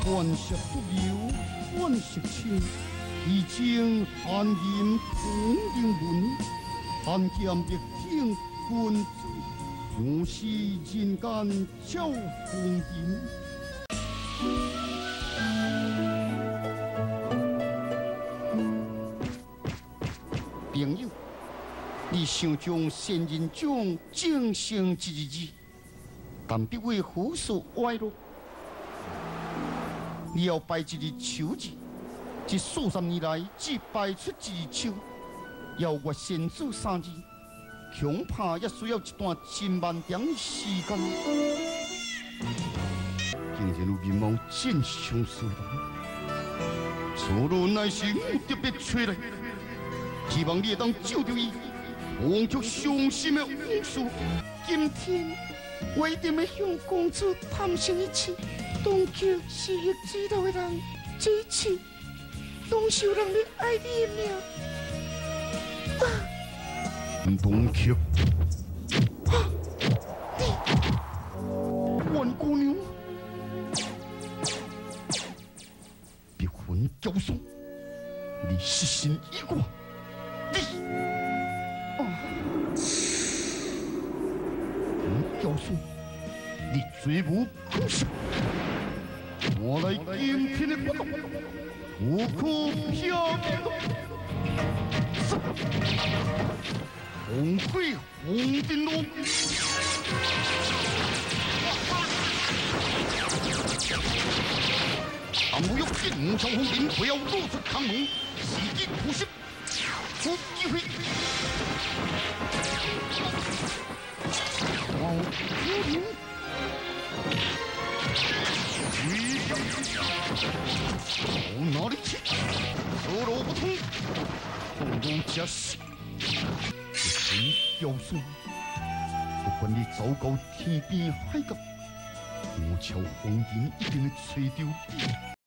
万石不流，万石清。已经安营同灵文，汉剑灭天君子，永世人间照风云。朋友，你想将仙人掌精成一日，但必为何所歪落？你要拜一日秋日。 这数十年来，只摆出一日手，要我先祖3字，恐怕也需要一段真漫长的时间。竟然有面貌真相似人，此路乃是我特别找来，希望你会当救着伊，帮助伤心的往事。今天我一定要向公主探寻一切，当求事业知道的人，这一切。 拢是有人咧爱你的命。东曲，万姑娘，别魂交送，你失信已过，你交送，你罪无可赦。我来今天的不动。 无可飘渺，红飞红灯笼，但无用剑上红绫，不要露出康门，袭击苦心，无机会。王夫人。 到哪里去？走路不通，动如假死。一条送，不管你走到天边海角，我朝黄金一定会吹掉你。